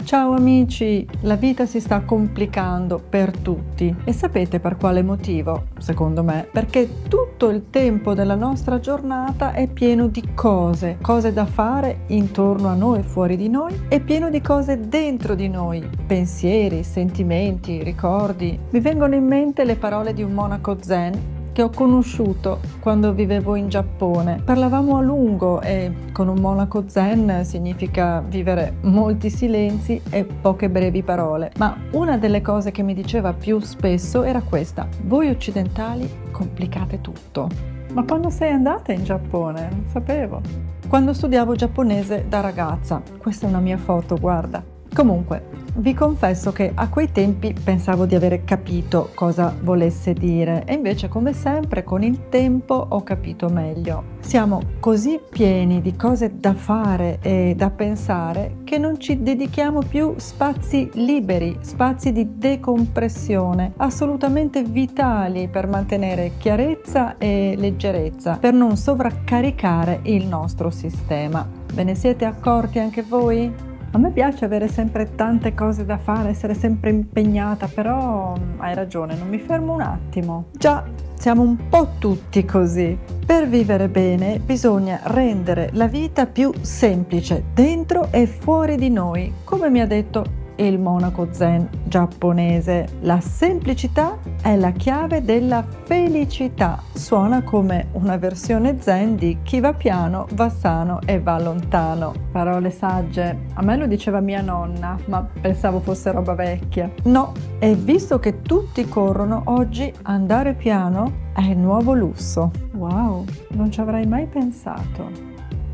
Ciao amici, la vita si sta complicando per tutti e sapete per quale motivo? Secondo me, perché tutto il tempo della nostra giornata è pieno di cose da fare intorno a noi, fuori di noi, e pieno di cose dentro di noi, pensieri, sentimenti, ricordi. Mi vengono in mente le parole di un monaco zen che ho conosciuto quando vivevo in Giappone. Parlavamo a lungo e con un monaco zen significa vivere molti silenzi e poche brevi parole. Ma una delle cose che mi diceva più spesso era questa: voi occidentali complicate tutto. Ma quando sei andata in Giappone? Non sapevo. Quando studiavo giapponese da ragazza. Questa è una mia foto, guarda. Comunque, vi confesso che a quei tempi pensavo di avere capito cosa volesse dire e invece, come sempre, con il tempo ho capito meglio. Siamo così pieni di cose da fare e da pensare che non ci dedichiamo più spazi liberi, spazi di decompressione, assolutamente vitali per mantenere chiarezza e leggerezza, per non sovraccaricare il nostro sistema. Ve ne siete accorti anche voi? A me piace avere sempre tante cose da fare, essere sempre impegnata, però hai ragione, non mi fermo un attimo. Già, siamo un po' tutti così. Per vivere bene bisogna rendere la vita più semplice, dentro e fuori di noi, come mi ha detto il monaco zen giapponese. La semplicità è la chiave della felicità. Suona come una versione zen di chi va piano va sano e va lontano. Parole sagge. A me lo diceva mia nonna, ma pensavo fosse roba vecchia. No, e visto che tutti corrono, oggi andare piano è il nuovo lusso. Wow, non ci avrei mai pensato.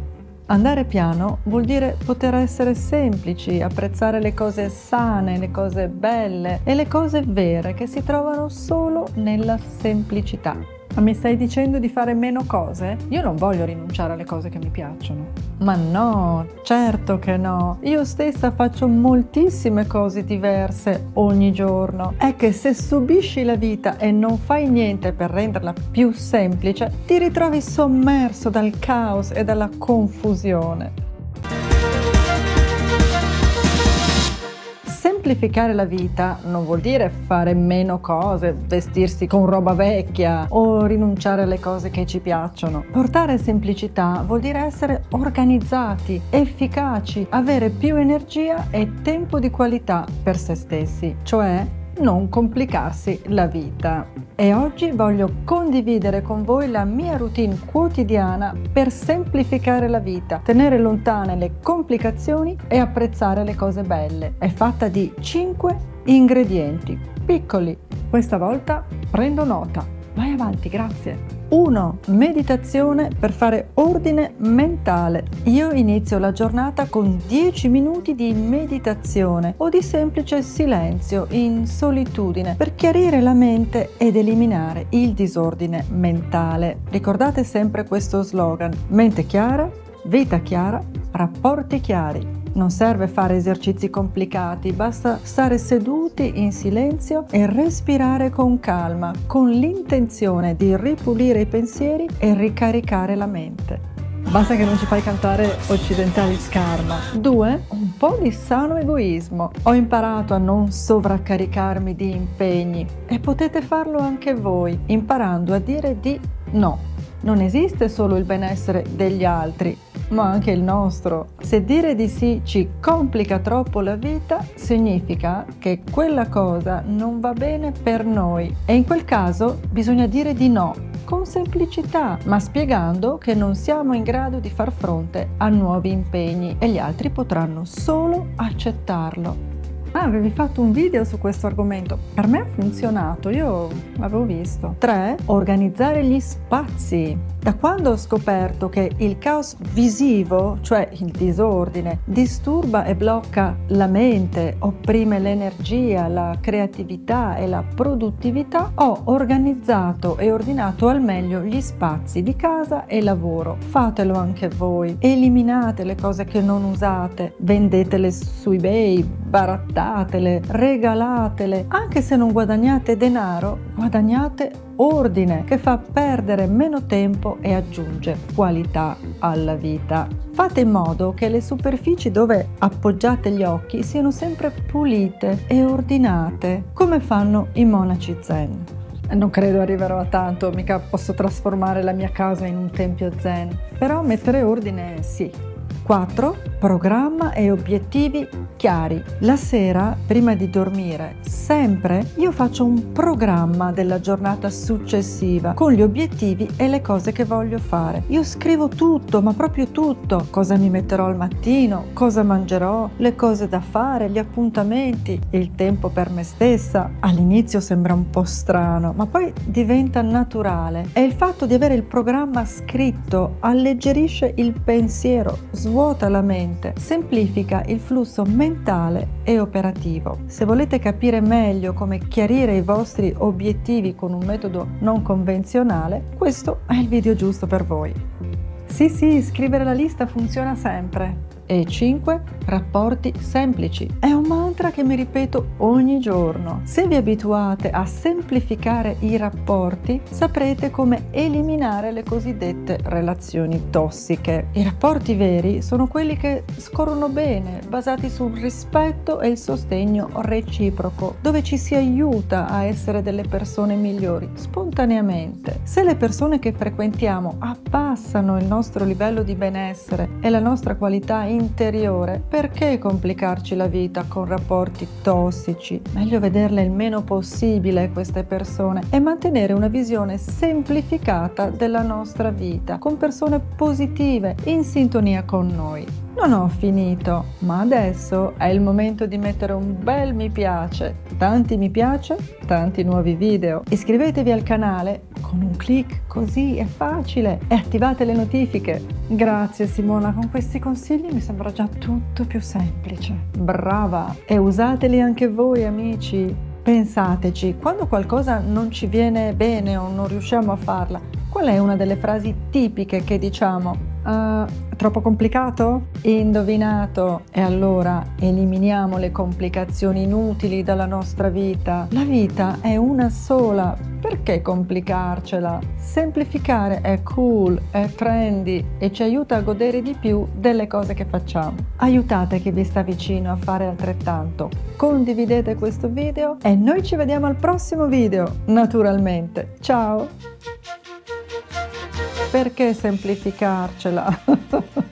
Andare piano vuol dire poter essere semplici, apprezzare le cose sane, le cose belle e le cose vere che si trovano solo nella semplicità. Ma mi stai dicendo di fare meno cose? Io non voglio rinunciare alle cose che mi piacciono. Ma no, certo che no. Io stessa faccio moltissime cose diverse ogni giorno. È che se subisci la vita e non fai niente per renderla più semplice, ti ritrovi sommerso dal caos e dalla confusione. Semplificare la vita non vuol dire fare meno cose, vestirsi con roba vecchia o rinunciare alle cose che ci piacciono. Portare semplicità vuol dire essere organizzati, efficaci, avere più energia e tempo di qualità per se stessi, cioè non complicarsi la vita. E oggi voglio condividere con voi la mia routine quotidiana per semplificare la vita, tenere lontane le complicazioni e apprezzare le cose belle. È fatta di 5 ingredienti, piccoli. Questa volta prendo nota. Vai avanti, grazie. 1. Meditazione per fare ordine mentale. Io inizio la giornata con 10 minuti di meditazione o di semplice silenzio in solitudine per chiarire la mente ed eliminare il disordine mentale. Ricordate sempre questo slogan: mente chiara, vita chiara, rapporti chiari. Non serve fare esercizi complicati, basta stare seduti in silenzio e respirare con calma, con l'intenzione di ripulire i pensieri e ricaricare la mente. Basta che non ci fai cantare occidentali scarma. 2. Un po' di sano egoismo. Ho imparato a non sovraccaricarmi di impegni e potete farlo anche voi, imparando a dire di no. Non esiste solo il benessere degli altri, ma anche il nostro. Se dire di sì ci complica troppo la vita, significa che quella cosa non va bene per noi e in quel caso bisogna dire di no, con semplicità, ma spiegando che non siamo in grado di far fronte a nuovi impegni e gli altri potranno solo accettarlo. Ah, avevi fatto un video su questo argomento. Per me ha funzionato, io l'avevo visto. 3. Organizzare gli spazi. Da quando ho scoperto che il caos visivo, cioè il disordine, disturba e blocca la mente, opprime l'energia, la creatività e la produttività, ho organizzato e ordinato al meglio gli spazi di casa e lavoro. Fatelo anche voi. Eliminate le cose che non usate, vendetele su eBay, barattatele, regalatele. Anche se non guadagnate denaro, guadagnate ordine, che fa perdere meno tempo e aggiunge qualità alla vita. Fate in modo che le superfici dove appoggiate gli occhi siano sempre pulite e ordinate, come fanno i monaci zen. Non credo arriverò a tanto, mica posso trasformare la mia casa in un tempio zen, però mettere ordine sì. 4. Programma e obiettivi chiari. La sera, prima di dormire, sempre io faccio un programma della giornata successiva con gli obiettivi e le cose che voglio fare. Io scrivo tutto, ma proprio tutto. Cosa mi metterò al mattino, cosa mangerò, le cose da fare, gli appuntamenti, il tempo per me stessa. All'inizio sembra un po' strano, ma poi diventa naturale. E il fatto di avere il programma scritto alleggerisce il pensiero, svuota la mente, semplifica il flusso mentale e operativo. Se volete capire meglio come chiarire i vostri obiettivi con un metodo non convenzionale, questo è il video giusto per voi. Sì, scrivere la lista funziona sempre. E 5. Rapporti semplici. È un mantra che mi ripeto ogni giorno. Se vi abituate a semplificare i rapporti, saprete come eliminare le cosiddette relazioni tossiche. I rapporti veri sono quelli che scorrono bene, basati sul rispetto e il sostegno reciproco, dove ci si aiuta a essere delle persone migliori spontaneamente. Se le persone che frequentiamo abbassano il nostro livello di benessere e la nostra qualità interiore, perché complicarci la vita con rapporti tossici? Meglio vederle il meno possibile queste persone e mantenere una visione semplificata della nostra vita, con persone positive, in sintonia con noi. Non ho finito, ma adesso è il momento di mettere un bel mi piace, tanti mi piace, tanti nuovi video. Iscrivetevi al canale con un click, così è facile, e attivate le notifiche. Grazie Simona, con questi consigli mi sembra già tutto più semplice. Brava! E usateli anche voi amici. Pensateci, quando qualcosa non ci viene bene o non riusciamo a farla, qual è una delle frasi tipiche che diciamo? Troppo complicato? Indovinato! E allora eliminiamo le complicazioni inutili dalla nostra vita. La vita è una sola, perché complicarcela? Semplificare è cool, è trendy e ci aiuta a godere di più delle cose che facciamo. Aiutate chi vi sta vicino a fare altrettanto. Condividete questo video e noi ci vediamo al prossimo video, naturalmente. Ciao! Perché semplificarcela?